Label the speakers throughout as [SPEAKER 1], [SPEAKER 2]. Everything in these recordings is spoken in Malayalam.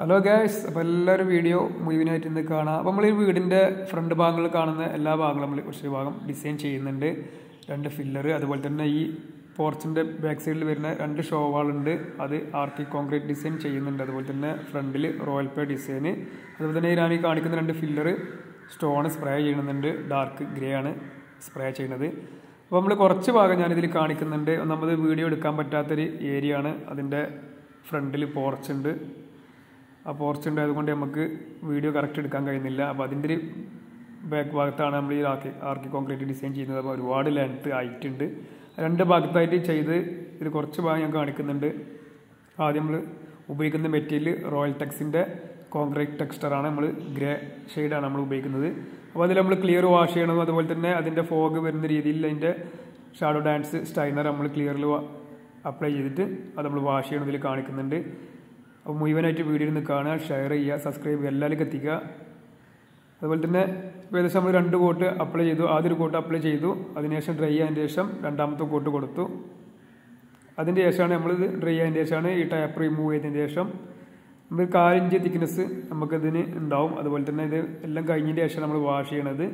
[SPEAKER 1] ഹലോ ഗൈസ്, അപ്പോൾ എല്ലാവരും വീഡിയോ മുഴുവനായിട്ട് ഇന്ന് കാണാം. അപ്പോൾ നമ്മൾ ഈ വീടിൻ്റെ ഫ്രണ്ട് ഭാഗങ്ങളിൽ കാണുന്ന എല്ലാ ഭാഗങ്ങളും നമ്മൾ കുറച്ച് ഭാഗം ഡിസൈൻ ചെയ്യുന്നുണ്ട്. 2 ഫില്ലർ, അതുപോലെ തന്നെ ഈ പോർച്ചിൻ്റെ ബാക്ക് സൈഡിൽ വരുന്ന 2 ഷോ വാളുണ്ട്, അത് ആർക്കി കോൺക്രീറ്റ് ഡിസൈൻ ചെയ്യുന്നുണ്ട്. അതുപോലെ തന്നെ ഫ്രണ്ടിൽ റോയൽ പേ ഡിസൈന്, അതുപോലെ തന്നെ ഞാൻ ഈ കാണിക്കുന്ന 2 ഫില്ലർ സ്റ്റോൺ സ്പ്രേ ചെയ്യുന്നുണ്ട്. ഡാർക്ക് ഗ്രേ ആണ് സ്പ്രേ ചെയ്യുന്നത്. അപ്പോൾ നമ്മൾ കുറച്ച് ഭാഗം ഞാനിതിൽ കാണിക്കുന്നുണ്ട്. നമ്മൾ വീഡിയോ എടുക്കാൻ പറ്റാത്തൊരു ഏരിയ ആണ്. അതിൻ്റെ ഫ്രണ്ടിൽ പോർച്ചുണ്ട്. ആ പോർച്ച് ഉണ്ട്, അതുകൊണ്ട് നമുക്ക് വീഡിയോ കറക്റ്റ് എടുക്കാൻ കഴിയുന്നില്ല. അപ്പോൾ അതിൻ്റെ ഒരു ബാക്ക് ഭാഗത്താണ് നമ്മൾ ഈ ആർക്കി കോൺക്രീറ്റ് ഡിസൈൻ ചെയ്യുന്നത്. അപ്പോൾ ഒരുപാട് ലെങ്ത്ത് ഹൈറ്റ് ഉണ്ട്. 2 ഭാഗത്തായിട്ട് ചെയ്ത് ഇത് കുറച്ച് ഭാഗം ഞാൻ കാണിക്കുന്നുണ്ട്. ആദ്യം നമ്മൾ ഉപയോഗിക്കുന്ന മെറ്റീരിയൽ റോയൽ ടെക്സിൻ്റെ കോൺക്രീറ്റ് ടെക്സ്ചറാണ്. നമ്മൾ ഗ്രേ ഷെയ്ഡാണ് നമ്മൾ ഉപയോഗിക്കുന്നത്. അപ്പോൾ അതിൽ നമ്മൾ ക്ലിയർ വാഷ് ചെയ്യണം. അതുപോലെ തന്നെ അതിൻ്റെ ഫോഗ് വരുന്ന രീതിയിൽ അതിൻ്റെ ഷാഡോ ഡാൻസ് സ്റ്റൈനർ നമ്മൾ ക്ലിയറിൽ അപ്ലൈ ചെയ്തിട്ട് അത് നമ്മൾ വാഷ് ചെയ്യണം. ഇതിൽ കാണിക്കുന്നുണ്ട്. അപ്പോൾ മുഴുവനായിട്ട് വീഡിയോ ഒന്ന് കാണുക, ഷെയർ ചെയ്യുക, സബ്സ്ക്രൈബ് ചെയ്യുക, എല്ലാവരും എത്തിക്കുക. അതുപോലെ തന്നെ ഏകദേശം നമ്മൾ 2 കോട്ട് അപ്ലൈ ചെയ്തു. ആദ്യം ഒരു കോട്ട് അപ്ലൈ ചെയ്തു, അതിനുശേഷം ഡ്രൈ ആയതിന് ശേഷം രണ്ടാമത്തെ കോട്ട് കൊടുത്തു. അതിൻ്റെ ശേഷമാണ് നമ്മളിത് ഡ്രൈ ആയതിന് ശേഷമാണ് ഈ ടാപ്പ് റിമൂവ് ചെയ്തതിന് ശേഷം നമ്മൾ 4 ഇഞ്ച് തിക്നെസ് നമുക്കതിന് ഉണ്ടാവും. അതുപോലെ തന്നെ ഇത് എല്ലാം കഴിഞ്ഞതിന് ശേഷം നമ്മൾ വാഷ് ചെയ്യണത്.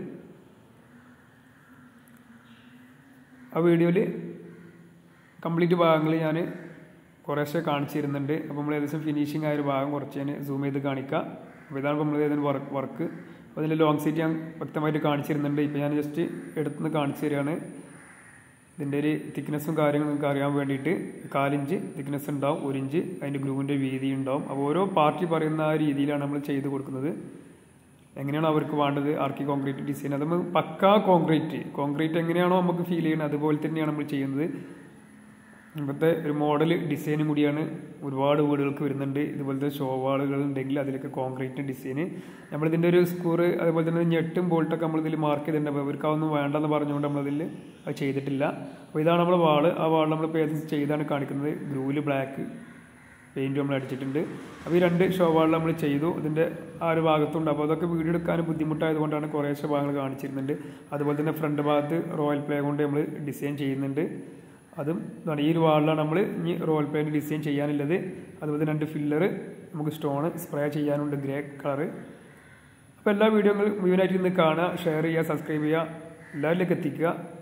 [SPEAKER 1] ആ വീഡിയോയിൽ കംപ്ലീറ്റ് ഭാഗങ്ങൾ ഞാൻ കുറേശ്ശെ കാണിച്ചു തരുന്നുണ്ട്. അപ്പോൾ നമ്മൾ ഏകദേശം ഫിനിഷിംഗ് ആയൊരു ഭാഗം കുറച്ച് ഞാൻ സൂം ചെയ്ത് കാണിക്കാം. അപ്പോൾ ഇതാണ് നമ്മൾ ഏതെങ്കിലും വർക്ക്. അപ്പോൾ അതിൻ്റെ ലോങ് സീറ്റ് ഞാൻ വ്യക്തമായിട്ട് കാണിച്ചു തരുന്നുണ്ട്. ഇപ്പോൾ ഞാൻ ജസ്റ്റ് എടുത്തുനിന്ന് കാണിച്ചു തരികയാണ്. ഇതിൻ്റെ ഒരു തിക്നെസ്സും കാര്യങ്ങളും നിങ്ങൾക്ക് അറിയാൻ വേണ്ടിയിട്ട് 4 ഇഞ്ച് തിക്നെസ് ഉണ്ടാവും, 1 ഇഞ്ച് അതിൻ്റെ ഗ്രൂവിൻ്റെ വീതി ഉണ്ടാവും. അപ്പോൾ ഓരോ പാർട്ടി പറയുന്ന ആ രീതിയിലാണ് നമ്മൾ ചെയ്ത് കൊടുക്കുന്നത്. എങ്ങനെയാണോ അവർക്ക് വേണ്ടത് ആർക്കി കോൺക്രീറ്റ് ഡിസൈൻ, അത് നമ്മൾ പക്കാ കോൺക്രീറ്റ് എങ്ങനെയാണോ നമുക്ക് ഫീൽ ചെയ്യുന്നത് അതുപോലെ തന്നെയാണ് നമ്മൾ ചെയ്യുന്നത്. ഇപ്പോഴത്തെ ഒരു മോഡൽ ഡിസൈനും കൂടിയാണ് ഒരുപാട് വീടുകൾക്ക് വരുന്നുണ്ട്. ഇതുപോലത്തെ ഷോ വാളുകൾ ഉണ്ടെങ്കിൽ അതിലൊക്കെ കോൺക്രീറ്റ് ഡിസൈന് നമ്മളിതിൻ്റെ ഒരു സ്കൂറ്, അതുപോലെ തന്നെ ഞെട്ടും ബോൾട്ടൊക്കെ നമ്മളിതിൽ മാർക്ക് ചെയ്തിട്ടുണ്ട്. അപ്പോൾ ഇവർക്ക് അതൊന്നും വേണ്ടെന്ന് പറഞ്ഞുകൊണ്ട് നമ്മളതിൽ അത് ചെയ്തിട്ടില്ല. അപ്പോൾ ഇതാണ് നമ്മൾ വാള്. ആ വാൾ നമ്മൾ ഇപ്പോൾ ഏത് ചെയ്താണ് കാണിക്കുന്നത്. ഗ്രൂവിൽ ബ്ലാക്ക് പെയിൻറ്റ് നമ്മൾ അടിച്ചിട്ടുണ്ട്. അപ്പോൾ ഈ 2 ഷോ വാൾ നമ്മൾ ചെയ്തു. ഇതിൻ്റെ ആ ഒരു ഭാഗത്തുണ്ട്. അപ്പോൾ അതൊക്കെ വീഡിയോ എടുക്കാൻ ബുദ്ധിമുട്ടായതുകൊണ്ടാണ് കുറേശ്ശെ ഭാഗങ്ങൾ കാണിച്ചിരുന്നുണ്ട്. അതുപോലെ തന്നെ ഫ്രണ്ട് ഭാഗത്ത് റോയൽ പ്ലേ കൊണ്ട് നമ്മൾ ഡിസൈൻ ചെയ്യുന്നുണ്ട്. അതും ഈ ഒരു വാളിലാണ് നമ്മൾ ഇനി റോയൽ പെയിൻറ്റ് ഡിസൈൻ ചെയ്യാനുള്ളത്. അതുപോലെ 2 ഫില്ലർ നമുക്ക് സ്റ്റോൺ സ്പ്രേ ചെയ്യാനുണ്ട്, ഗ്രേ കളറ്. അപ്പോൾ എല്ലാ വീഡിയോകളും മുഴുവനായിട്ട് ഇന്ന് കാണുക, ഷെയർ ചെയ്യുക, സബ്സ്ക്രൈബ് ചെയ്യുക, എല്ലാവരിലേക്ക് എത്തിക്കുക.